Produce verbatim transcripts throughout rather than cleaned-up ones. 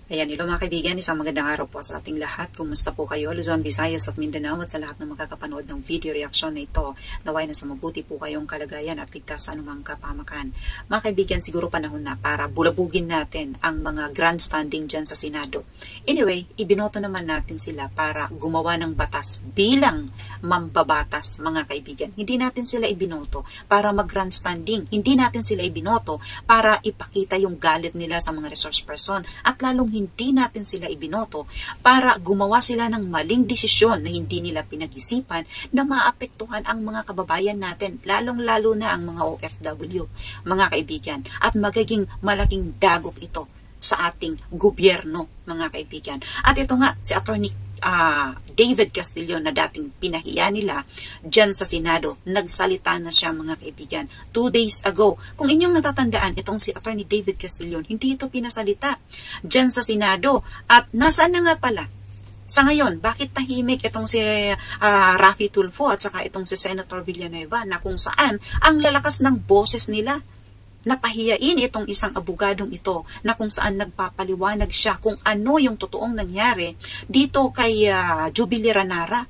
Ayan, hello mga kaibigan, isang magandang araw po sa ating lahat. Kumusta po kayo? Luzon, Visayas at Mindanao at sa lahat ng makakapanood ng video reaction na ito. Naway na sa mabuti po kayong kalagayan at ligtas sa anumang kapamakan. Mga kaibigan, siguro panahon na para bulabugin natin ang mga grandstanding dyan sa Senado. Anyway, ibinoto naman natin sila para gumawa ng batas bilang mambabatas, mga kaibigan. Hindi natin sila ibinoto para mag-grandstanding. Hindi natin sila ibinoto para ipakita yung galit nila sa mga resource person. At lalong hindi natin sila ibinoto para gumawa sila ng maling desisyon na hindi nila pinag-isipan na maapektuhan ang mga kababayan natin, lalong-lalo na ang mga O F W, mga kaibigan. At magiging malaking dagok ito sa ating gobyerno, mga kaibigan. At ito nga, si Attorney Uh, David Castillon na dating pinahiya nila dyan sa Senado, nagsalita na siya, mga kaibigan, two days ago. Kung inyong natatandaan, itong si Attorney David Castillon, hindi ito pinasalita dyan sa Senado. At nasaan na nga pala? Sa ngayon, bakit tahimik itong si uh, Raffy Tulfo at saka itong si Senator Villanueva na kung saan ang lalakas ng boses nila? Napahiyain itong isang abogadong ito na kung saan nagpapaliwanag siya kung ano yung totoong nangyari dito kay uh, Jubilee Ranara.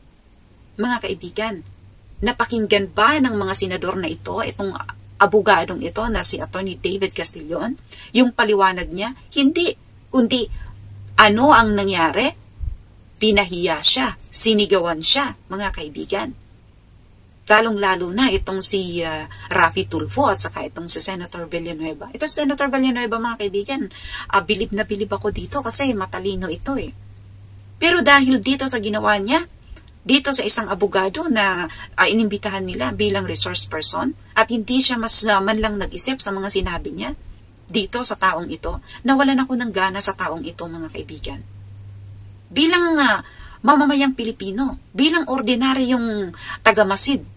Mga kaibigan, napakinggan ba ng mga senador na ito, itong abogadong ito na si Attorney David Castillon? Yung paliwanag niya? Hindi, kundi ano ang nangyari? Pinahiya siya, sinigawan siya, mga kaibigan. Lalong-lalo na itong si uh, Raffy Tulfo at saka itong si Senator Villanueva. Ito si Senator Villanueva, mga kaibigan, uh, bilib na bilib ako dito kasi matalino ito eh. Pero dahil dito sa ginawa niya, dito sa isang abogado na uh, inimbitahan nila bilang resource person at hindi siya mas uh, man lang nag-isip sa mga sinabi niya dito sa taong ito, nawalan ako ng gana sa taong ito, mga kaibigan. Bilang uh, mamamayang Pilipino, bilang ordinaryong tagamasid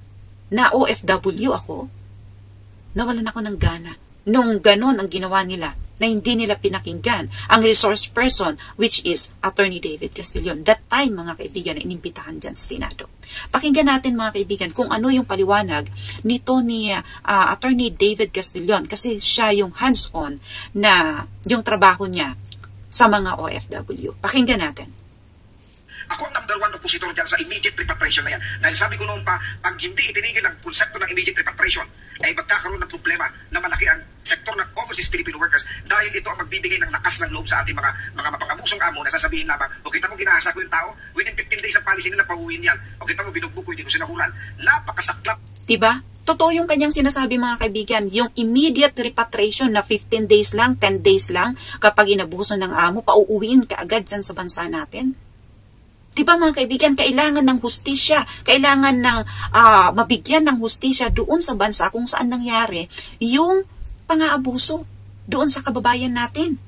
na O F W ako, nawalan ako ng gana. Nung ganon ang ginawa nila, na hindi nila pinakinggan ang resource person, which is Attorney David Castillon. That time, mga kaibigan, na inimbitahan dyan sa Senado. Pakinggan natin, mga kaibigan, kung ano yung paliwanag nito ni uh, Attorney David Castillon, kasi siya yung hands-on na yung trabaho niya sa mga O F W. Pakinggan natin. Ako ang number one oppositor dyan sa immediate repatriation na yan. Dahil sabi ko noon pa, pag hindi itinigil ang konsepto ng immediate repatriation, ay magkakaroon ng problema na malaki ang sektor ng overseas Filipino workers dahil ito ang magbibigay ng lakas ng loob sa ating mga mga mapang-abusong amo na sasabihin lamang, o kita mo ginahasa ko yung tao, within fifteen days ang policy nila, pauwiin yan. O kita mo binugbog ko, hindi ko sinahuran. Napakasaklap. Diba? Totoo yung kanyang sinasabi, mga kaibigan, yung immediate repatriation na fifteen days lang, ten days lang, kapag inabuso ng amo, pauuwiin ka agad dyan sa bansa natin. Diba, mga kaibigan, kailangan ng hustisya, kailangan ng uh, mabigyan ng hustisya doon sa bansa kung saan nangyari yung pang-aabuso doon sa kababayan natin.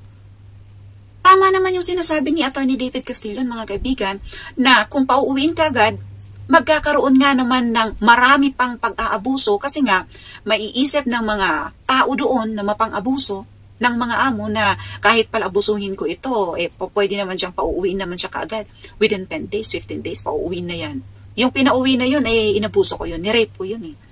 Tama naman yung sinasabi ni Attorney David Castillon, mga kaibigan, na kung pauuwiin ka agad, magkakaroon nga naman ng marami pang pag-aabuso kasi nga maiisip ng mga tao doon na mapang-abuso ng mga amo na kahit pala abusuhin ko ito, eh, pwede naman siyang pauuwiin naman siya kaagad. Within ten days, fifteen days, pauuwiin na yan. Yung pinauwi na yun, eh, inabuso ko yun, nirape ko yun eh.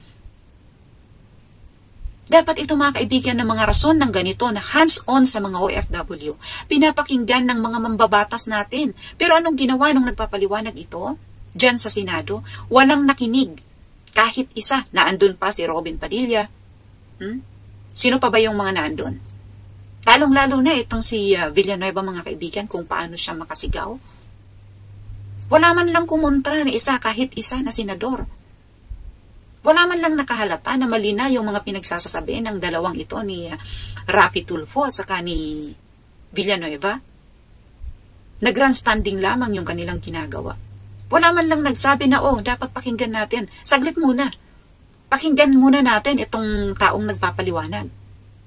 Dapat ito, mga kaibigan, ng mga rason ng ganito na hands-on sa mga O F W, pinapakinggan ng mga mambabatas natin. Pero anong ginawa nung nagpapaliwanag ito? Diyan sa Senado, walang nakinig. Kahit isa, naandun pa si Robin Padilla. Hmm? Sino pa ba yung mga naandun? Lalong-lalo na itong si uh, Villanueva, mga kaibigan, kung paano siya makasigaw. Wala man lang kumontra na isa, kahit isa na senador. Wala man lang nakahalata na malina yung mga pinagsasasabi ng dalawang ito ni uh, Raffy Tulfo at saka ni Villanueva. Nag-grandstanding lamang yung kanilang ginagawa. Wala man lang nagsabi na, oh, dapat pakinggan natin. Saglit muna. Pakinggan muna natin itong taong nagpapaliwanag.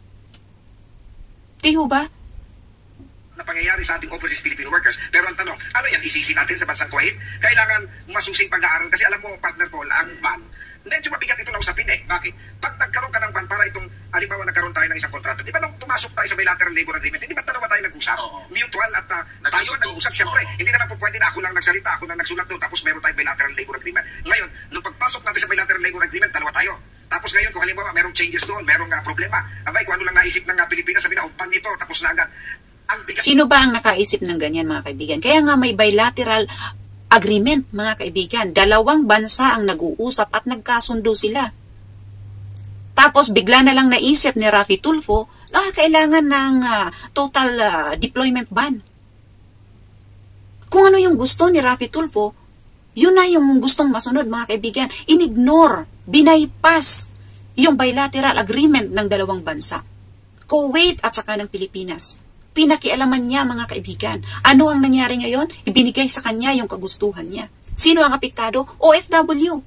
Di ho ba? Na pangyayari sa ating overseas Filipino workers. Pero ang tanong, ano yan, isisi natin sa bansang Kuwait? Kailangan masusing pag-aaral kasi alam mo, partner Paul, ang ban, medyo mabigat ito na usapin eh. Bakit? Pag nagkaroon ka ng ban para itong, halimbawa nagkaroon tayo ng isang kontrato, di ba nung pumasok tayo sa bilateral labor agreement, hindi ba dalawa tayo nag-usap? Oo. Mutual at uh, tayo nag-usap, syempre. Oo. Hindi naman po pwede na ako lang nagsalita, ako lang nagsulat doon, tapos meron tayong bilateral labor agreement. Ngayon, nung pagpasok natin sa bilateral labor agreement, dalawa tayo. Tapos ngayon, kung halimbawa merong changes doon, merong uh, problema, abay, kung ano lang naisip ng uh, Pilipinas, sabi na, umpan nito, tapos na agad. ang bigat. Sino ba ang nakaisip ng ganyan, mga kaibigan? Kaya nga may bilateral agreement, mga kaibigan. Dalawang bansa ang nag-uusap at nagkasundo sila. Tapos bigla na lang naisip ni Raffy Tulfo na ah, kailangan ng uh, total uh, deployment ban. Kung ano yung gusto ni Raffy Tulfo, yun na yung gustong masunod, mga kaibigan. Inignore, binaypas yung bilateral agreement ng dalawang bansa. Kuwait at saka ng Pilipinas. Pinakialaman niya, mga kaibigan. Ano ang nangyari ngayon? Ibinigay sa kanya yung kagustuhan niya. Sino ang apektado? O F W.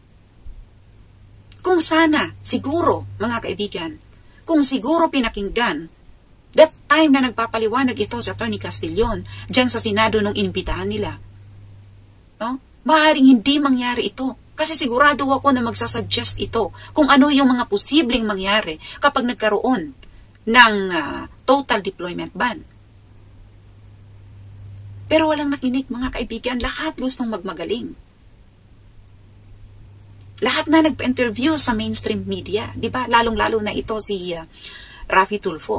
Kung sana, siguro, mga kaibigan, kung siguro pinakinggan, that time na nagpapaliwanag ito sa Atty. Castillon, dyan sa Senado nung inbitahan nila, no? Maaaring hindi mangyari ito. Kasi sigurado ako na magsasuggest ito kung ano yung mga posibleng mangyari kapag nagkaroon ng uh, total deployment ban. Pero walang nakinig, mga kaibigan. Lahat gustong magmagaling. Lahat na nagpa-interview sa mainstream media. Di ba? Lalong-lalo na ito si uh, Raffy Tulfo.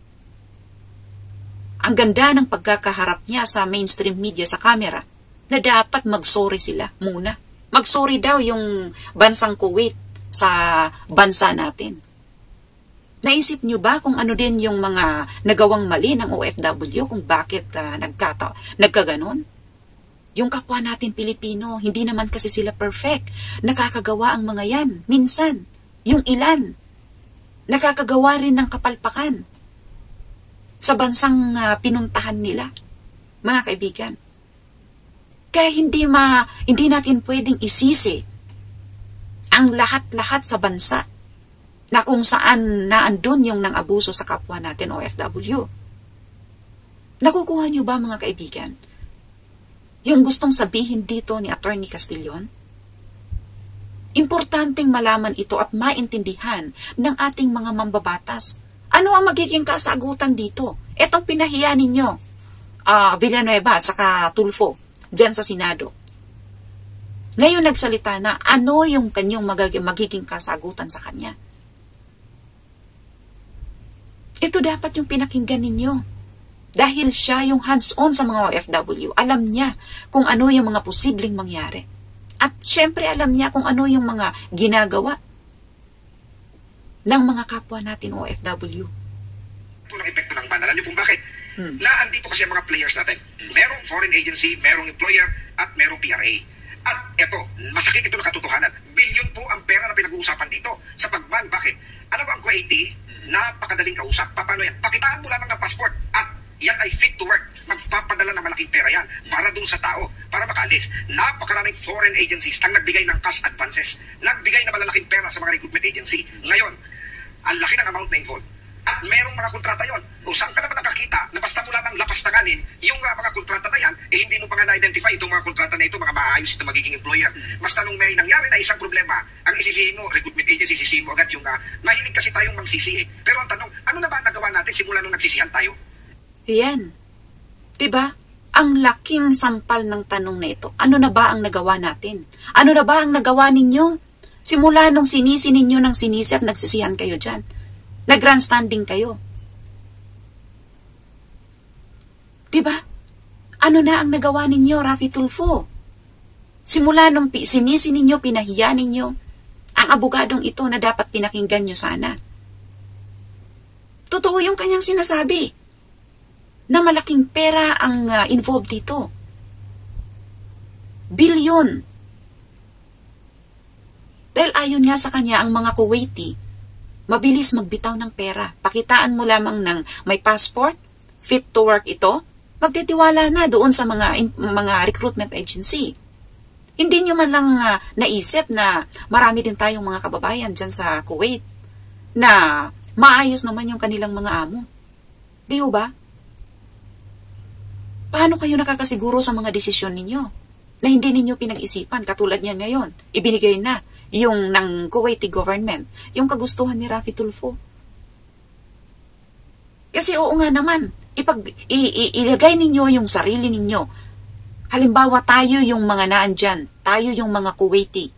Ang ganda ng pagkakaharap niya sa mainstream media, sa camera, na dapat mag-sorry sila muna. Mag-sorry daw yung bansang Kuwait sa bansa natin. Naisip nyo ba kung ano din yung mga nagawang mali ng O F W kung bakit uh, nagkata, nagkaganon? Yung kapwa natin Pilipino, hindi naman kasi sila perfect. Nakakagawa ang mga yan. Minsan, yung ilan, nakakagawa rin ng kapalpakan sa bansang uh, pinuntahan nila. Mga kaibigan. Kaya hindi, ma, hindi natin pwedeng isisi ang lahat-lahat sa bansa na kung saan naandun yung nang abuso sa kapwa natin O F W. Nakukuha niyo ba, mga kaibigan? Yung gustong sabihin dito ni Atty. Castillon? Importanteng malaman ito at maintindihan ng ating mga mambabatas. Ano ang magiging kasagutan dito? Etong pinahiya ninyo, uh, Villanueva at saka Tulfo, dyan sa Senado. Ngayon nagsalita na ano yung kanyang magiging kasagutan sa kanya. Ito dapat yung pinakinggan ninyo. Dahil siya yung hands-on sa mga O F W. Alam niya kung ano yung mga posibleng mangyari. At syempre alam niya kung ano yung mga ginagawa ng mga kapwa natin O F W. Ito ang epekto ng ban. Alam niyo kung bakit? Hmm. Na andito kasi ang mga players natin. Merong foreign agency, merong employer, at merong P R A. At eto, masakit ito na katotohanan. Bilyon po ang pera na pinag-uusapan dito sa pagban. Bakit? Alam mo ang Kuwaiti, napakadaling kausap. Paano yan? Pakitaan mo lamang ng passport at yan ay fit to work. Magpapadala ng malaking pera yan para dun sa tao, para makalis. Napakaraming foreign agencies ang nagbigay ng cash advances. Nagbigay na malalaking pera sa mga recruitment agency. Ngayon, ang laki ng amount na involved. At merong mga kontrata yon. O saan ka naman nakakita na basta mo lamang lapas tanganin yung uh, mga kontrata na yan, eh hindi mo pa nga na-identify itong mga kontrata na ito, mga maayos ito magiging employer. Basta nung may nangyari na isang problema, ang isisihin mo, recruitment agency, sisihin mo agad yung uh, mahilig kasi tayong magsisi eh. Pero ang tanong, ano na ba nagawa natin simula nung nagsisihan tayo? Yan. Diba? Ang laking sampal ng tanong na ito. Ano na ba ang nagawa natin? Ano na ba ang nagawa ninyo? Simula nung sinisi ninyo ng sinisi at nagsisihan kayo dyan. Nag-grandstanding kayo. Diba? Ano na ang nagawa ninyo, Raffy Tulfo? Simula nung sinisi ninyo, pinahiya ninyo, ang abogadong ito na dapat pinakinggan nyo sana. Totoo yung kanyang sinasabi na malaking pera ang uh, involved dito. Bilyon. Dahil ayon nga sa kanya, ang mga Kuwaiti, mabilis magbitaw ng pera. Pakitaan mo lamang ng may passport, fit to work ito, magtitiwala na doon sa mga mga recruitment agency. Hindi nyo man lang uh, naisip na marami din tayong mga kababayan dyan sa Kuwait na maayos naman yung kanilang mga amo. Di ba? Paano kayo nakakasiguro sa mga desisyon ninyo na hindi ninyo pinag-isipan katulad niyan ngayon? Ibinigay na yung ng Kuwaiti government, yung kagustuhan ni Raffy Tulfo. Kasi oo nga naman, ipag, i, i, ilagay ninyo yung sarili ninyo. Halimbawa tayo yung mga naandyan, tayo yung mga Kuwaiti.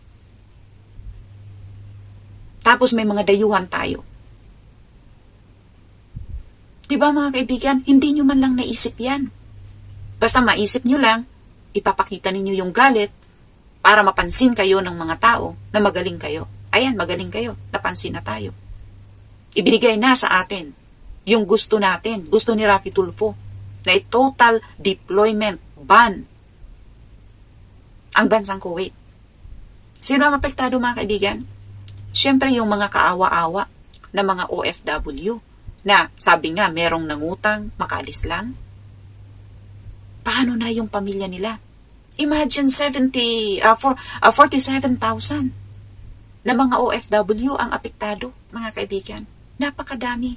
Tapos may mga dayuhan tayo. Diba mga kaibigan, hindi nyo man lang naisip yan. Basta maisip nyo lang, ipapakita ninyo yung galit para mapansin kayo ng mga tao na magaling kayo. Ayan, magaling kayo. Napansin na tayo. Ibinigay na sa atin yung gusto natin, gusto ni Raffy Tulfo, na total deployment ban ang bansang Kuwait. Sino ang apektado mga kaibigan? Siyempre yung mga kaawa-awa na mga O F W na sabi nga merong nangutang, makaalis lang. Paano na yung pamilya nila? Imagine seventy, uh, for, uh, forty-seven thousand na mga O F W ang apektado, mga kaibigan. Napakadami.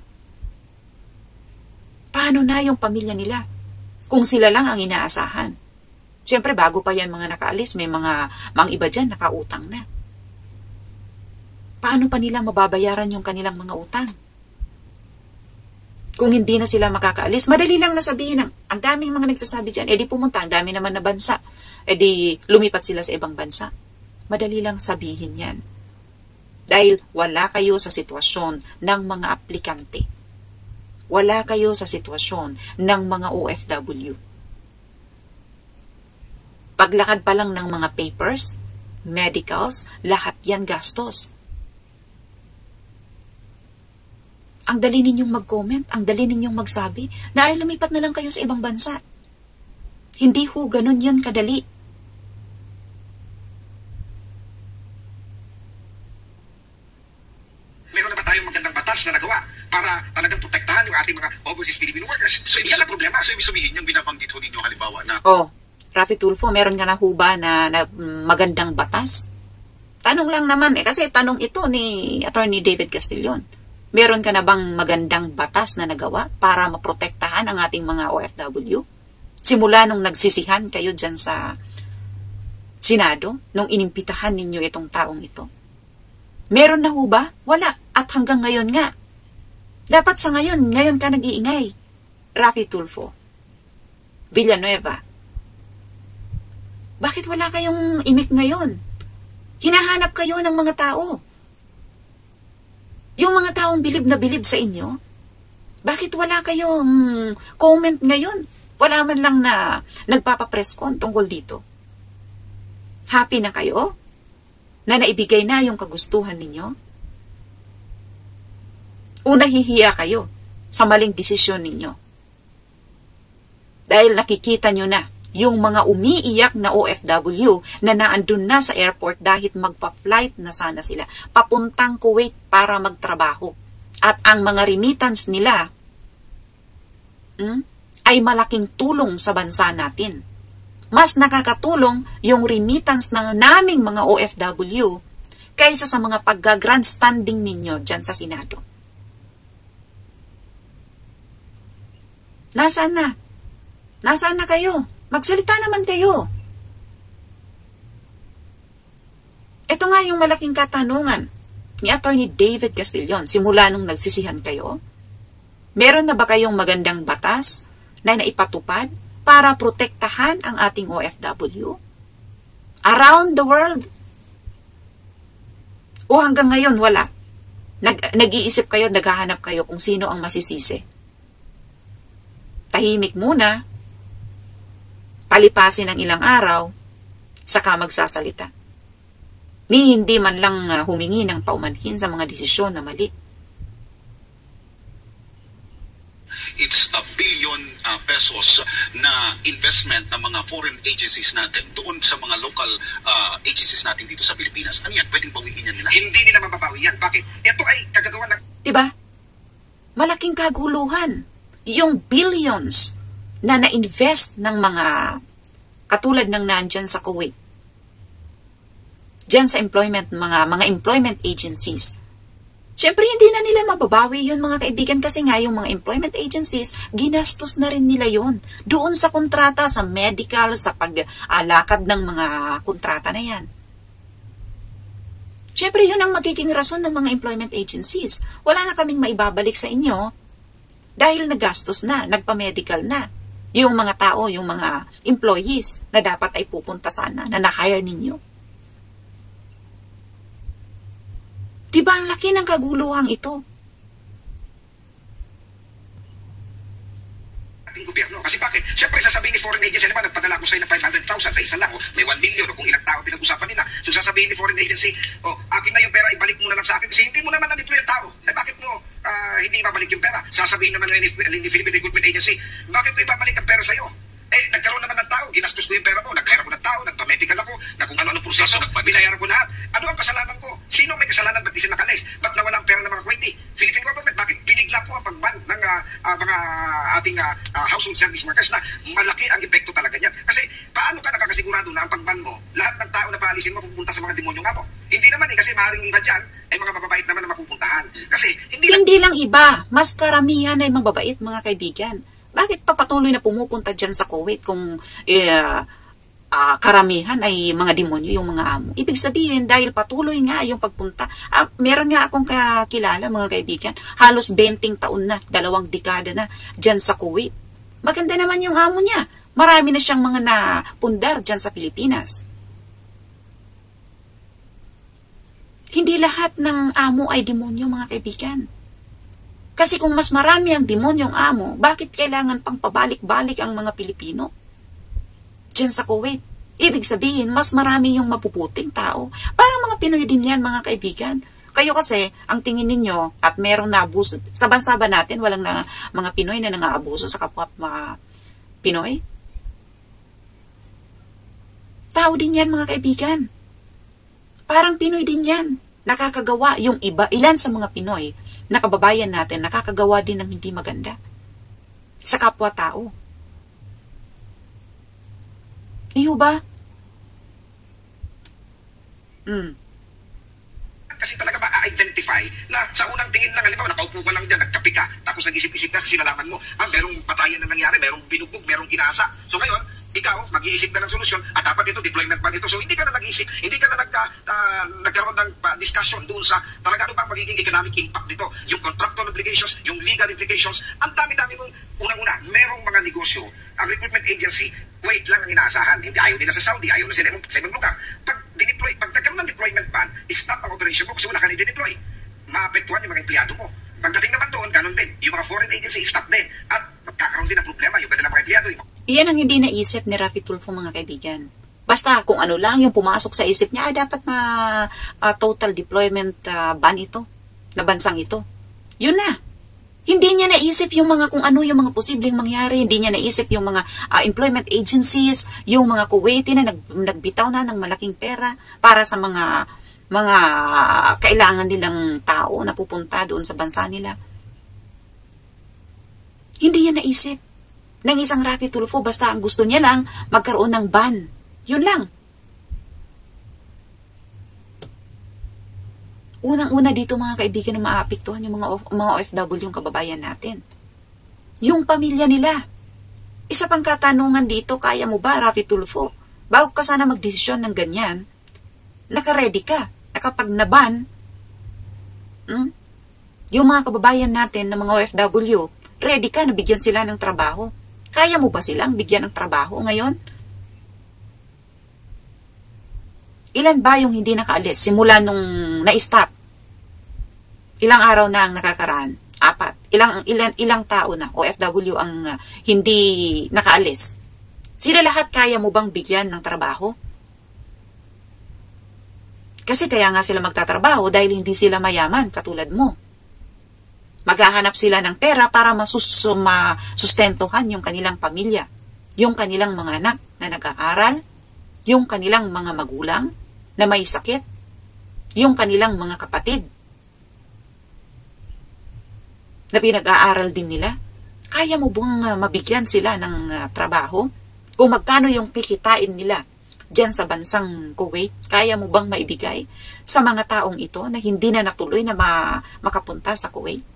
Paano na yung pamilya nila? Kung sila lang ang inaasahan. Siyempre, bago pa yan mga nakaalis, may mga, mga iba dyan nakautang na. Paano pa nila mababayaran yung kanilang mga utang? Kung hindi na sila makakaalis, madali lang nasabihin ng, ang daming mga nagsasabi dyan, edi pumunta, ang dami naman na bansa, edi lumipat sila sa ibang bansa. Madali lang sabihin yan. Dahil wala kayo sa sitwasyon ng mga aplikante. Wala kayo sa sitwasyon ng mga O F W. Paglakad pa lang ng mga papers, medicals, lahat yan gastos. Ang dali ninyong mag-comment, ang dali ninyong magsabi na ay lumipat na lang kayo sa ibang bansa. Hindi ho ganun yun kadali. Meron na ba tayong magandang batas na nagawa para talagang protektahan yung ating mga overseas Filipino workers? So, yan ang problema. So, ibig sabihin yung binabanggit ho ninyo halimbawa na... Oh, Raffy Tulfo, meron ka na ho ba na, na magandang batas? Tanong lang naman eh, kasi tanong ito ni Attorney David Castillon. Meron ka na bang magandang batas na nagawa para maprotektahan ang ating mga O F W? Simula nung nagsisihan kayo dyan sa Senado, nung inimpitahan ninyo itong taong ito. Meron na ho ba? Wala. At hanggang ngayon nga. Dapat sa ngayon, ngayon ka nag-iingay. Raffy Tulfo. Villanueva. Bakit wala kayong imik ngayon? Hinahanap kayo ng mga tao. Yung mga taong bilib na bilib sa inyo, bakit wala kayong comment ngayon? Wala man lang na nagpapapress con tungkol dito. Happy na kayo? Na naibigay na yung kagustuhan ninyo? O nahihiya kayo sa maling desisyon ninyo? Dahil nakikita nyo na yung mga umiiyak na O F W na naandun na sa airport dahil magpa-flight na sana sila papuntang Kuwait para magtrabaho. At ang mga remittance nila hmm, ay malaking tulong sa bansa natin. Mas nakakatulong yung remittance ng naming mga O F W kaysa sa mga pagga-grandstanding ninyo dyan sa Senado. Nasaan na? Nasaan na kayo? Magsalita naman kayo. Ito nga yung malaking katanungan ni Attorney David Castillon simula nung nagsisihan kayo. Meron na ba kayong magandang batas na naipatupad para protektahan ang ating O F W? Around the world? O hanggang ngayon wala? Nag, nag-iisip kayo, naghahanap kayo kung sino ang masisisi. Tahimik muna, palipasin ng ilang araw, saka magsasalita. Ni hindi man lang uh, humingi ng paumanhin sa mga desisyon na mali. It's a billion uh, pesos na investment ng mga foreign agencies natin doon sa mga local uh, agencies natin dito sa Pilipinas. Ano yan? Pwedeng bawiin yan nila? Hindi nila mababawi yan. Bakit? Ito ay kagagawa ng... Diba? Malaking kaguluhan. Yung billions na na-invest ng mga katulad ng nandyan sa Kuwait. Diyan sa employment, mga, mga employment agencies. Siyempre, hindi na nila mababawi yun mga kaibigan kasi nga yung mga employment agencies, ginastos na rin nila yun. Doon sa kontrata, sa medical, sa pag-alakad ng mga kontrata na yan. Siyempre, yun ang magiging rason ng mga employment agencies. Wala na kaming maibabalik sa inyo dahil nagastos na, nagpa-medical na. Yung mga tao, yung mga employees na dapat ay pupunta sana, na na-hire ninyo. Diba ang laki ng kaguluhang ito? ating gobyerno. Kasi bakit? Siyempre, sasabihin ni foreign agency, naman, nagpadala ko sa'yo ng five hundred thousand sa isa lang, o may one million, o kung ilang tao pinag-usapan nila. So, sasabihin ni foreign agency, o, akin na yung pera, ibalik mo na lang sa akin. Kasi hindi mo naman na-deploy ang tao. Eh, bakit mo uh, hindi ibabalik yung pera? Sasabihin naman ni Philippine Recruitment Agency, bakit ko ibabalik ang pera sa'yo? Eh, nagkaroon naman ng tao, ginastos ko yung pera mo, nag-hire ko ng tao, nagpa-medical ako, na kung ano-ano proseso, binayaran ko lahat. Ano ang kasalanan ko? Sino may kasalanan? Ba't di sila nakalis? Ba't nawala ang pera ng mga Kuwaiti? Philippine government, bakit binigla po ang pag-ban ng uh, uh, mga ating uh, uh, household service workers na malaki ang epekto talaga niyan? Kasi paano ka nakakasigurado na ang pag-ban mo, lahat ng tao na paalisin mo pupunta sa mga demonyo nga mo? Hindi naman eh, kasi maaaring iba dyan, ay mga mababait naman na mapupuntahan. Kasi hindi, hindi lang iba, mas karamihan ay mababait, mga kaibigan. Bakit pa patuloy na pumupunta dyan sa Kuwait kung eh, uh, karamihan ay mga demonyo yung mga amo? Ibig sabihin, dahil patuloy nga yung pagpunta, uh, meron nga akong kakilala, mga kaibigan, halos twenty taon na, dalawang dekada na dyan sa Kuwait. Maganda naman yung amo niya. Marami na siyang mga napundar dyan sa Pilipinas. Hindi lahat ng amo ay demonyo, mga kaibigan. Kasi kung mas marami ang demonyong amo, bakit kailangan pang pabalik-balik ang mga Pilipino diyan sa Kuwait? Ibig sabihin, mas marami yung mapuputing tao. Parang mga Pinoy din yan, mga kaibigan. Kayo kasi, ang tingin ninyo, at merong naabuso, sa bansa ba natin, walang na, mga Pinoy na nangaabuso sa kapwa mga Pinoy? Tao din yan, mga kaibigan. Parang Pinoy din yan. Nakakagawa yung iba, ilan sa mga Pinoy na kababayan natin, nakakagawa din ng hindi maganda sa kapwa-tao. Iyo ba? Mm. Kasi talaga ma-identify na sa unang tingin lang, halimbawa, nakaupo ka lang dyan, nagkapi ka, tapos nag-isip-isip ka kasi nalaman mo, ah, merong patayan na nangyari, merong binugbog, merong kinasa. So ngayon, ikaw, mag-iisip na ng solusyon, at dapat ito, deployment ban ito. So hindi ka na nag-iisip, hindi ka na nagka, uh, nagkaroon ng uh, discussion doon sa talaga ano ba magiging economic impact nito, yung contractual obligations, yung legal implications. Ang dami-dami mong, unang-una, merong mga negosyo, ang recruitment agency, Kuwait lang ang inaasahan. Hindi ayaw nila sa Saudi, ayaw na sila sa ibang lugar. Pag dineploy, pag nagkaroon ng deployment ban, stop ang operation mo kasi wala ka ni-deploy. Maapektuhan yung mga empleyado mo. Pagdating naman doon, ganun din. Yung mga foreign agency, stop din. At magkakaroon din ng problema yung kanilang mga empleyado. Yung Iyan ang hindi naisip ni Rafi Tulfo, mga kaibigan. Basta kung ano lang yung pumasok sa isip niya, ah, dapat na uh, total deployment uh, ban ito, na bansang ito. Yun na. Hindi niya naisip yung mga kung ano yung mga posibleng mangyari. Hindi niya naisip yung mga uh, employment agencies, yung mga Kuwaiti na nag, nagbitaw na ng malaking pera para sa mga mga kailangan nilang tao na pupunta doon sa bansa nila. Hindi niya naisip ng isang Rafi Tulfo, basta ang gusto niya lang magkaroon ng ban. Yun lang. Unang-una dito, mga kaibigan, na maapektuhan yung mga, mga O F W yung kababayan natin. Yung pamilya nila. Isa pang katanungan dito, kaya mo ba, Rafi Tulfo? Bago ka sana magdesisyon ng ganyan, naka-ready ka. Nakapag naban, hmm, yung mga kababayan natin na mga O F W, ready ka, nabigyan sila ng trabaho. Kaya mo ba silang bigyan ng trabaho ngayon? Ilan ba yung hindi nakaalis simula nung na-stop? Ilang araw na ang nakakaraan? Apat. Ilang, ilan, ilang tao na O F W ang uh, hindi nakaalis? Sila lahat kaya mo bang bigyan ng trabaho? Kasi kaya nga sila magtatrabaho dahil hindi sila mayaman katulad mo. Maghahanap sila ng pera para masustentuhan yung kanilang pamilya, yung kanilang mga anak na nag-aaral, yung kanilang mga magulang na may sakit, yung kanilang mga kapatid na pinag-aaral din nila. Kaya mo bang mabigyan sila ng uh, trabaho? Kung magkano yung kikitain nila dyan sa bansang Kuwait, kaya mo bang maibigay sa mga taong ito na hindi na natuloy na ma makapunta sa Kuwait?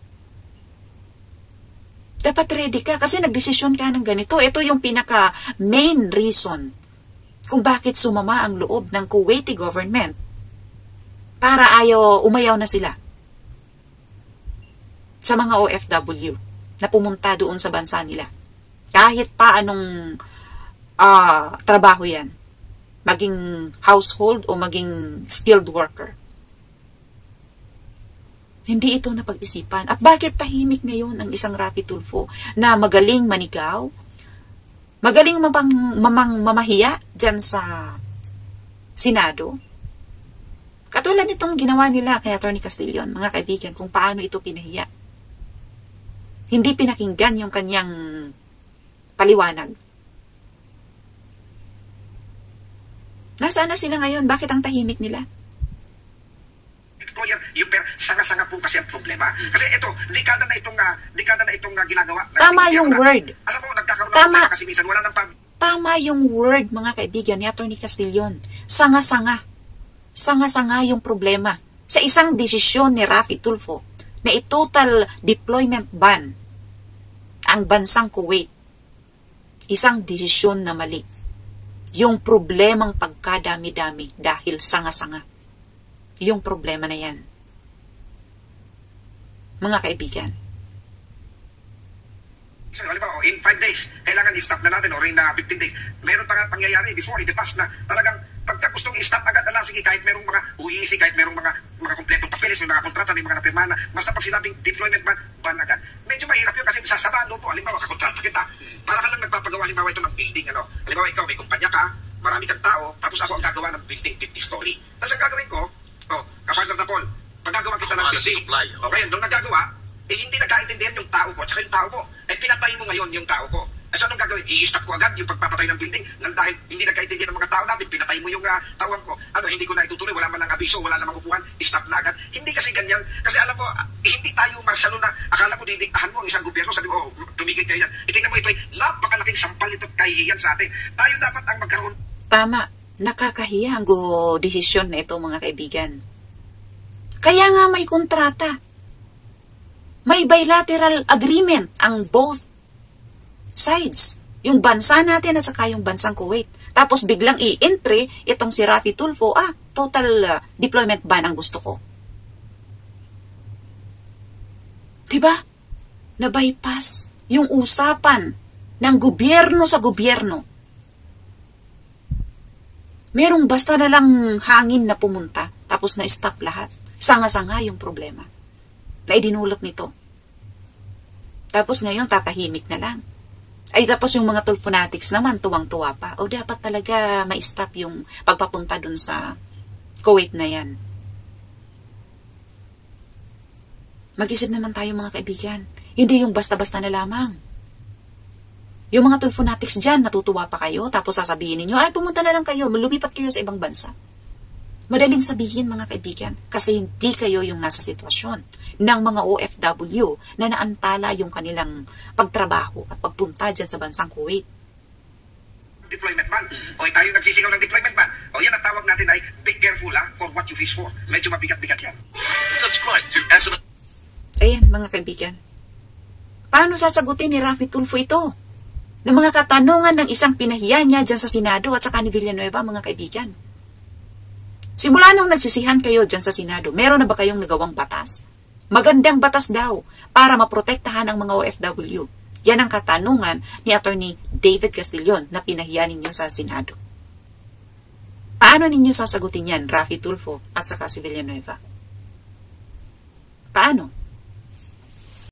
Dapat ready ka kasi nagdesisyon ka ng ganito. Ito yung pinaka main reason kung bakit sumama ang loob ng Kuwaiti government para ayaw, umayaw na sila sa mga O F W na pumunta doon sa bansa nila. Kahit pa anong uh, trabaho yan, maging household o maging skilled worker. Hindi ito napag-isipan. At bakit tahimik ngayon ang isang Raffy Tulfo na magaling manigaw, magaling mamang, mamang mamahiya dyan sa Senado? Katulad nitong ginawa nila kay Atty. Castillon, mga kaibigan, kung paano ito pinahiya. Hindi pinakinggan yung kanyang paliwanag. Nasaan na sila ngayon? Bakit ang tahimik nila? Employer, yung per, sanga-sanga po kasi ang problema. Kasi ito, dekada na itong, uh, dekada na itong uh, ginagawa. Tama yung na, word. Alam mo, nagkakaroon ng Tama. problema kasi minsan wala nang pag... Tama yung word, mga kaibigan, ni Atty. Castillon. Sanga-sanga. Sanga-sanga yung problema. Sa isang desisyon ni Raffy Tulfo na i-total deployment ban ang bansang Kuwait. Isang desisyon na mali. Yung problemang pagkadami-dami dahil sanga-sanga. Yung problema na yan. Mga kaibigan. So, alam mo, in five days, kailangan i-stop na natin, or in uh, fifteen days. Meron pa nga pangyayari before, in the past, na talagang pagka gustong i-stop agad, ala, sige, kahit merong mga U E C, kahit merong mga mga kompletong papeles, may mga kontrata, may mga napirma na, basta pag sinabing deployment ban, ban agad. Medyo mahirap yun kasi sasabaan mo po, halimbawa, kakontrata kita. Para ka lang nagpapagawa, halimbawa ito ng building, ano, halimbawa ikaw, may kumpanya ka, marami kang tao, tapos ako ang gagawa ng building, fifty story. Tapos ang gagawin ko, oh, kapartner na Paul, pagagawa kita ng building, supply, oh. okay, nung nagagawa, eh hindi nagkaintindihan yung tao ko at saka yung tao ko. Eh pinatay mo ngayon yung tao ko. Eh so anong gagawin? I-stop ko agad yung pagpapatay ng building nang dahil hindi nagkaintindihan ng mga tao natin, pinatay mo yung uh, tawang ko. Ano, hindi ko na itutuloy, wala man lang abiso, wala namang upuan, i-stop na agad. Hindi kasi ganyan. Kasi alam ko, uh, hindi tayo marsalo na akala ko didiktahan mo ang isang gobyerno, sabi mo, oh, tumigil kayo yan. Itingnan mo ito ay napakalaking sampal ito at kahihiyan sa atin. Tayo dapat ang magkaroon. Tama. Nakakahiya ang go desisyon na ito, mga kaibigan. Kaya nga may kontrata. May bilateral agreement ang both sides. Yung bansa natin at saka yung bansang Kuwait. Tapos biglang i-entry itong si Raffy Tulfo, ah, total uh, deployment ban ang gusto ko. Diba? Na-bypass yung usapan ng gobyerno sa gobyerno. Merong basta na lang hangin na pumunta, tapos na-stop lahat. Sanga-sanga yung problema na idinulot nito. Tapos ngayon, tatahimik na lang. Ay, tapos yung mga Tulfonatics naman, tuwang-tuwa pa. O dapat talaga ma-stop yung pagpapunta dun sa Kuwait na yan. Mag-isip naman tayo, mga kaibigan. Hindi yung basta-basta na lamang. Yung mga Tulfonatics dyan, natutuwa pa kayo, tapos sasabihin ninyo, ay, pumunta na lang kayo, lumipat kayo sa ibang bansa. Madaling sabihin, mga kaibigan, kasi hindi kayo yung nasa sitwasyon ng mga O F W na naantala yung kanilang pagtrabaho at pagpunta dyan sa bansang Kuwait. Deployment ban. O tayo nagsisigaw ng deployment ban. O yan ang tawag natin ay be careful ha, for what you wish for. Medyo mabigat-bigat yan. Subscribe to S M S. Ayan, mga kaibigan. Paano sasagutin ni Raffy Tulfo ito? Ng mga katanungan ng isang pinahiya niya dyan sa Senado at saka ni Villanueva, mga kaibigan. Simula nung nagsisihan kayo dyan sa Senado, meron na ba kayong nagawang batas? Magandang batas daw para maprotektahan ang mga O F W. Yan ang katanungan ni Attorney David Castillon na pinahiya ninyo sa Senado. Paano ninyo sasagutin yan, Raffy Tulfo at saka si Villanueva? Paano?